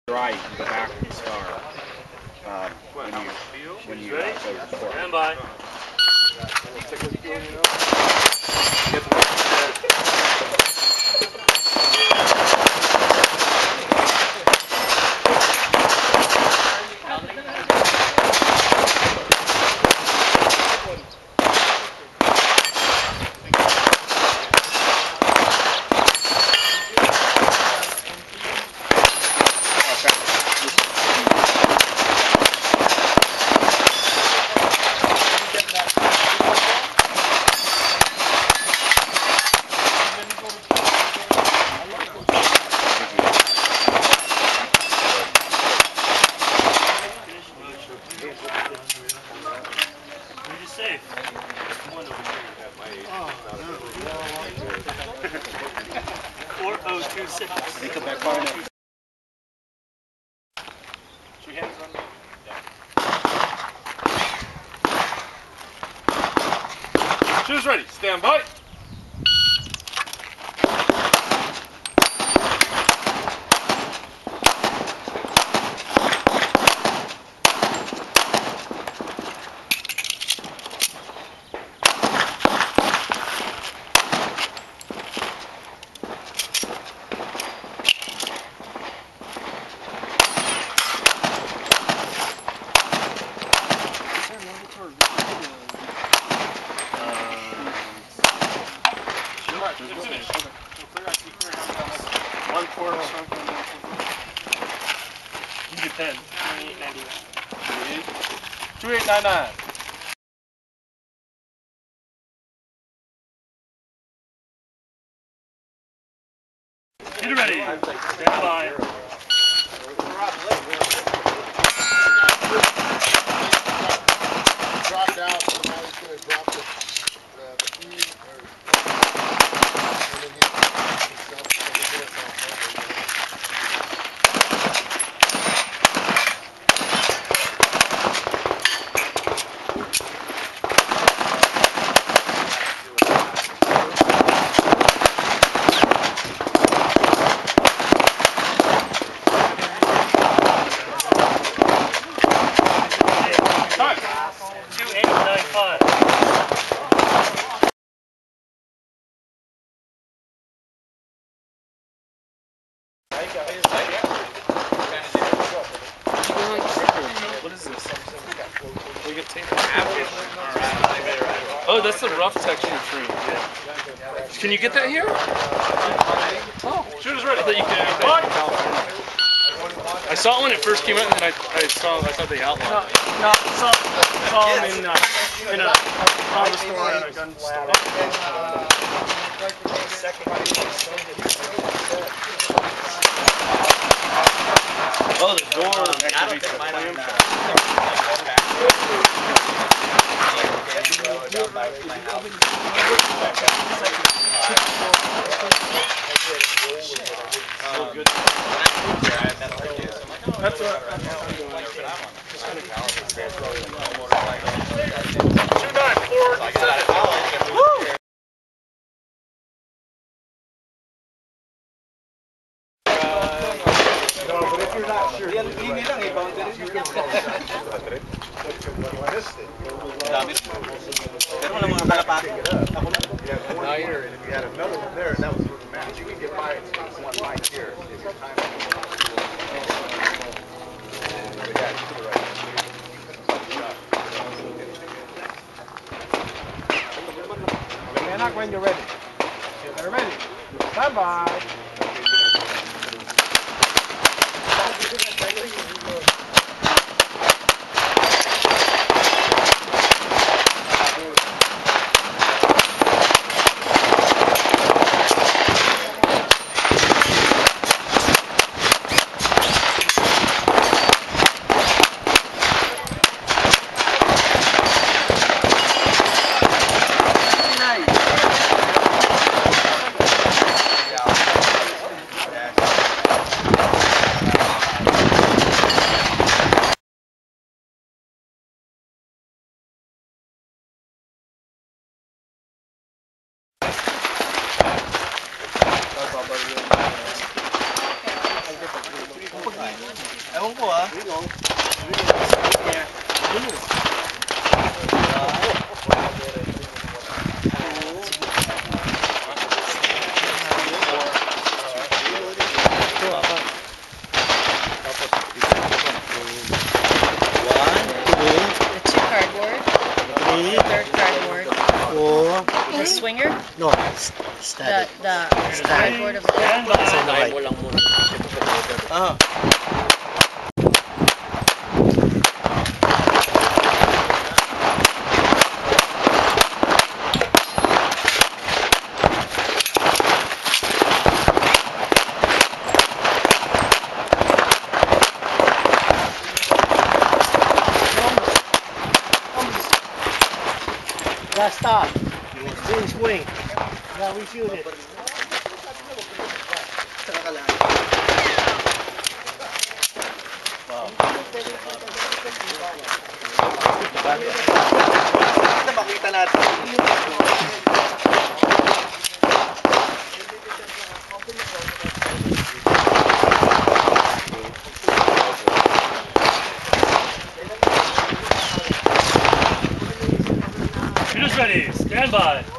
Right, the back of the star. When you go to court. Stand by. Safe. 4026. Think of that far enough. Two hands on me. Yeah. Shoes ready. Stand by. One quarter. You get 10. 2899. Get ready. Stand by. Dropped out, so now he's going to drop the feed, and then he's himself to the door. What is this? We get tape. Oh, that's the rough texture tree. Can you get that here? Oh, shooters ready. I thought you could get that in California. I saw it when it first came out, and then I thought they outlawed it. No, I saw them in a hardware store and a gun store. Oh, the door actually That's what. 2947. Woo! Pero wala mga kalapati. Ako na. And if you had another one there, that was the match. You can get by it with one mic here. If your time when you're ready. They're ready. Stand by. po ah. The two cardboard. The third cardboard. The swinger. No, The cardboard of the Right. Ah. Last stop. Swing, swing. Now we shoot it. Ito makita natin. Shooters ready. Stand by.